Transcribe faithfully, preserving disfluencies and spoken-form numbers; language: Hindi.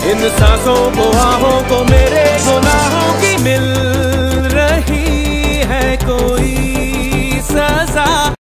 इन सांसों को आहों को मेरे गुनाहों की मिल रही है कोई।